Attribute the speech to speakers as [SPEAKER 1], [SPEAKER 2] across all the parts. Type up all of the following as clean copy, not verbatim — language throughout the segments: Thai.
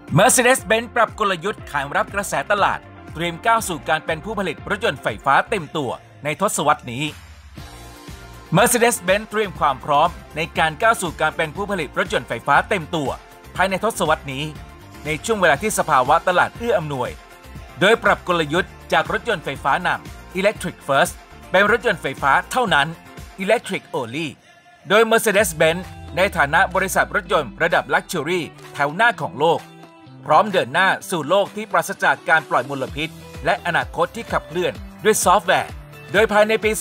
[SPEAKER 1] Mercedes-Benz ปรับกลยุทธ์ขานรับกระแสตลาดเตรียมก้าวสู่การเป็นผู้ผลิตรถยนต์ไฟฟ้าเต็มตัวในทศวรรษนี้ Mercedes-Benz เตรียมความพร้อมในการก้าวสู่การเป็นผู้ผลิตรถยนต์ไฟฟ้าเต็มตัวภายในทศวรรษนี้ในช่วงเวลาที่สภาวะตลาดเอื้ออำนวยโดยปรับกลยุทธ์จากรถยนต์ไฟฟ้านำ Electric First เป็นรถยนต์ไฟฟ้าเท่านั้น Electric Only โดย Mercedes-Benz ในฐานะบริษัทรถยนต์ระดับ Luxury แถวหน้าของโลกพร้อมเดินหน้าสู่โลกที่ปราศจากการปล่อยมลพิษและอนาคตที่ขับเคลื่อนด้วยซอฟต์แวร์โดยภายในปี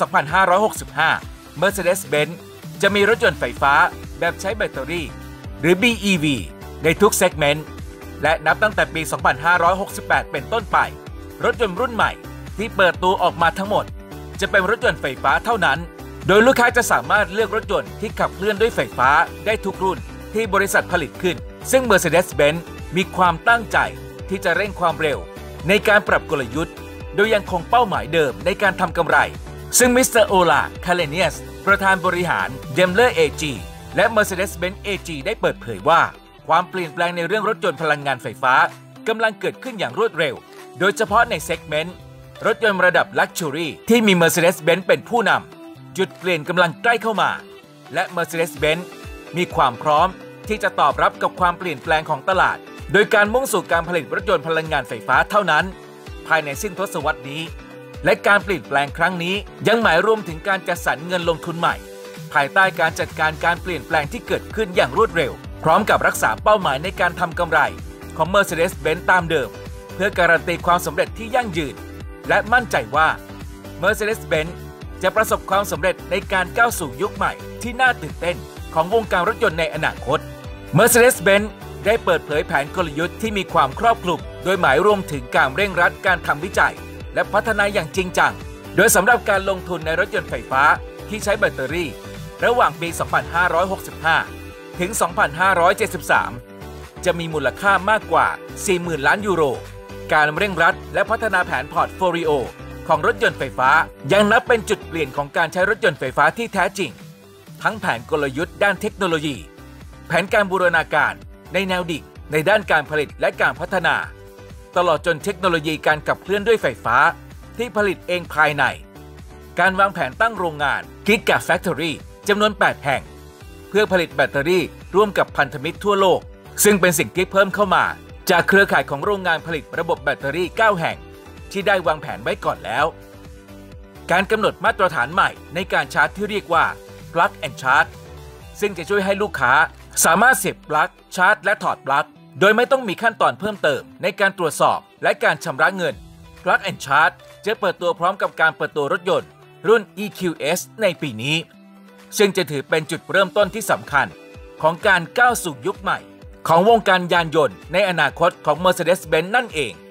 [SPEAKER 1] 2565 Mercedes-Benz จะมีรถยนต์ไฟฟ้าแบบใช้แบตเตอรี่หรือ BEV ในทุกเซกเมนต์และนับตั้งแต่ปี 2568 เป็นต้นไปรถยนต์รุ่นใหม่ที่เปิดตัวออกมาทั้งหมดจะเป็นรถยนต์ไฟฟ้าเท่านั้นโดยลูกค้าจะสามารถเลือกรถยนต์ที่ขับเคลื่อนด้วยไฟฟ้าได้ทุกรุ่นที่บริษัทผลิตขึ้นซึ่ง Mercedes-Benz มีความตั้งใจที่จะเร่งความเร็วในการปรับกลยุทธ์โดยยังคงเป้าหมายเดิมในการทำกำไรซึ่งมิสเตอร์โอลาคาเลเนียสประธานบริหาร Daimler AG และ Mercedes-Benz AG ได้เปิดเผยว่าความเปลี่ยนแปลงในเรื่องรถยนต์พลังงานไฟฟ้ากำลังเกิดขึ้นอย่างรวดเร็วโดยเฉพาะในเซกเมนต์รถยนต์ระดับ Luxury ที่มี Mercedes-Benz เป็นผู้นำจุดเปลี่ยนกำลังใกล้เข้ามาและ Mercedes-Benz มีความพร้อมที่จะตอบรับกับความเปลี่ยนแปลงของตลาดโดยการมุ่งสู่การผลิตรถยนต์พลังงานไฟฟ้าเท่านั้นภายในสิ้นทศวรรษนี้และการเปลี่ยนแปลงครั้งนี้ยังหมายรวมถึงการจัดสรรเงินลงทุนใหม่ภายใต้การจัดการการเปลี่ยนแปลงที่เกิดขึ้นอย่างรวดเร็วพร้อมกับรักษาเป้าหมายในการทำกำไรของ Mercedes-Benz ตามเดิมเพื่อการันตีความสำเร็จที่ยั่งยืนและมั่นใจว่า Mercedes-Benz จะประสบความสำเร็จในการก้าวสู่ยุคใหม่ที่น่าตื่นเต้นของวงการรถยนต์ในอนาคต Mercedes-Benz ได้เปิดเผยแผนกลยุทธ์ที่มีความครอบคลุมโดยหมายรวมถึงการเร่งรัดการทำวิจัยและพัฒนาอย่างจริงจังโดยสำหรับการลงทุนในรถยนต์ไฟฟ้าที่ใช้แบตเตอรี่ระหว่างปี 2565 ถึง 2573 จะมีมูลค่ามากกว่า 40,000 ล้านยูโรการเร่งรัดและพัฒนาแผนพอร์ตโฟลิโอของรถยนต์ไฟฟ้ายังนับเป็นจุดเปลี่ยนของการใช้รถยนต์ไฟฟ้าที่แท้จริงทั้งแผนกลยุทธ์ด้านเทคโนโลยีแผนการบูรณาการในแนวดิ่งในด้านการผลิตและการพัฒนาตลอดจนเทคโนโลยีการขับเคลื่อนด้วยไฟฟ้าที่ผลิตเองภายในการวางแผนตั้งโรงงาน Giga Factory จำนวน 8 แห่งเพื่อผลิตแบตเตอรี่ร่วมกับพันธมิตรทั่วโลกซึ่งเป็นสิ่งที่เพิ่มเข้ามาจากเครือข่ายของโรงงานผลิตระบบแบตเตอรี่ 9 แห่งที่ได้วางแผนไว้ก่อนแล้วการกำหนดมาตรฐานใหม่ในการชาร์จที่เรียกว่า Plug and Charge ซึ่งจะช่วยให้ลูกค้าสามารถเสียบปลั๊กชาร์จและถอดปลั๊กโดยไม่ต้องมีขั้นตอนเพิ่มเติมในการตรวจสอบและการชำระเงิน Plug and Charge จะเปิดตัวพร้อมกับการเปิดตัวรถยนต์รุ่น EQS ในปีนี้ซึ่งจะถือเป็นจุดเริ่มต้นที่สำคัญของการก้าวสู่ยุคใหม่ของวงการยานยนต์ในอนาคตของ Mercedes-Benz นั่นเอง